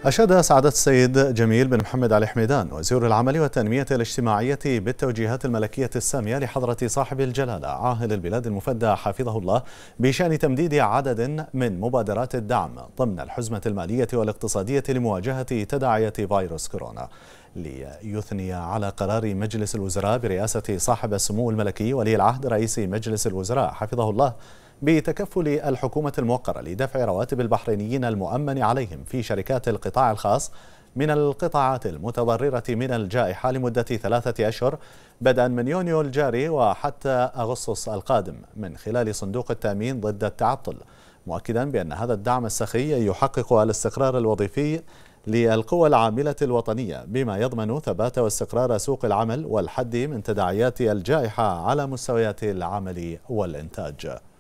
أشاد سعادة السيد جميل بن محمد علي حميدان وزير العمل والتنمية الاجتماعية بالتوجيهات الملكية السامية لحضرة صاحب الجلالة عاهل البلاد المفدى حفظه الله بشأن تمديد عدد من مبادرات الدعم ضمن الحزمة المالية والاقتصادية لمواجهة تداعيات فيروس كورونا، ليثني على قرار مجلس الوزراء برئاسة صاحب السمو الملكي ولي العهد رئيس مجلس الوزراء حفظه الله بتكفل الحكومة الموقرة لدفع رواتب البحرينيين المؤمن عليهم في شركات القطاع الخاص من القطاعات المتضررة من الجائحة لمدة 3 أشهر بدءا من يونيو الجاري وحتى أغسطس القادم من خلال صندوق التأمين ضد التعطل، مؤكدا بأن هذا الدعم السخي يحقق الاستقرار الوظيفي للقوى العاملة الوطنية بما يضمن ثبات واستقرار سوق العمل والحد من تداعيات الجائحة على مستويات العمل والإنتاج.